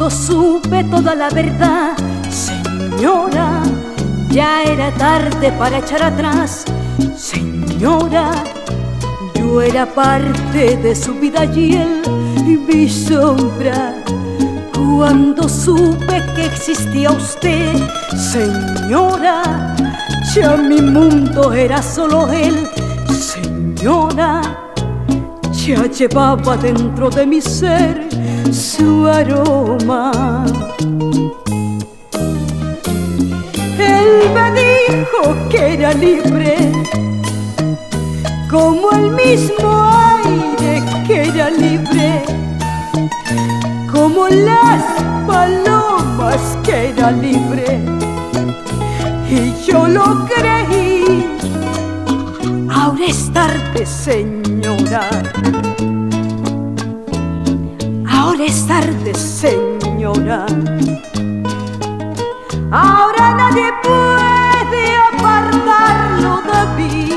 Cuando supe toda la verdad, señora, ya era tarde para echar atrás. Señora, yo era parte de su vida y él mi sombra. Cuando supe que existía usted, señora, ya mi mundo era solo él. Señora, ya llevaba dentro de mi ser su aroma. Él me dijo que era libre, como el mismo aire que era libre, como las palomas que era libre. Y yo lo creí. Ahora es tarde, señora. Ahora es tarde, señora. Ahora nadie puede apartarlo de mí.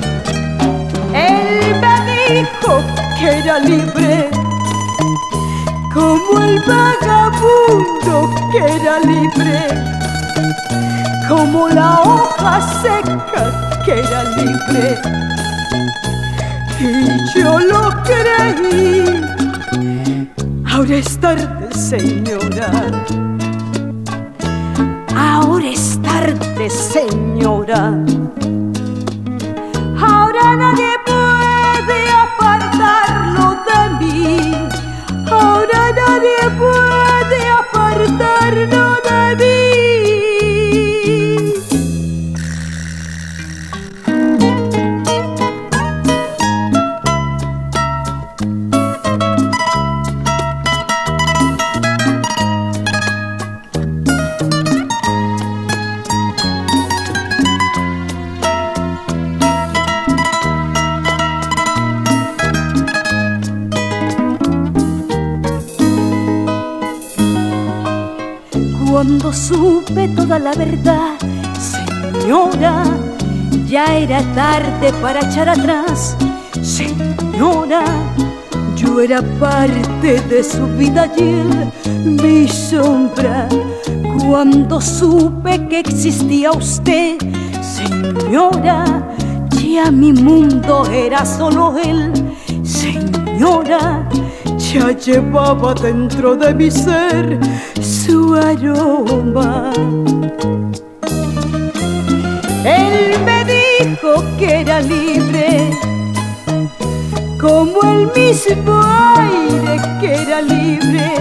Él me dijo que era libre, como el vagabundo que era libre, como la hoja seca que era libre. Y yo lo creí. Ahora es tarde, señora. Ahora es tarde, señora. Ahora nadie puede apartarlo de mí. Ahora nadie puede apartarlo de mí. Cuando supe toda la verdad, señora, ya era tarde para echar atrás. Señora, yo era parte de su vida y él mi sombra. Cuando supe que existía usted, señora, ya mi mundo era solo él. Señora, ya llevaba dentro de mi ser su aroma. Él me dijo que era libre, como el mismo aire que era libre,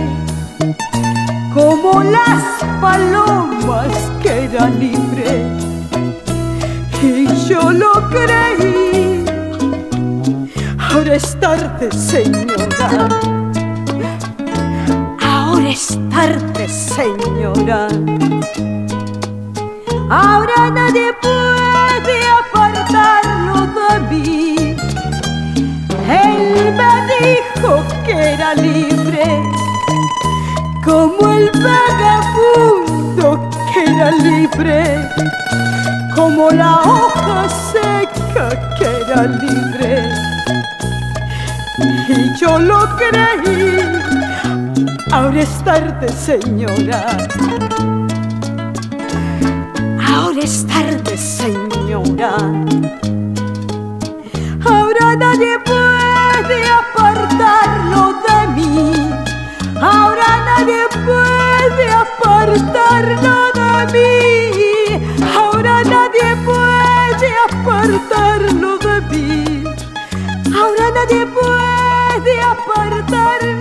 como las palomas que era libre. Y yo lo creí. Ahora es tarde, señora. Ahora es tarde, señora. Ahora nadie puede apartarlo de mí. Él me dijo que era libre, como el vagabundo que era libre, como la hoja seca que era libre. Y yo lo creí. Ahora es tarde, señora. Ahora es tarde, señora. Ahora nadie puede apartarlo de mí. Ahora nadie puede apartarlo de mí. Ahora nadie puede apartarlo de mí. Ahora nadie puede apartarlo.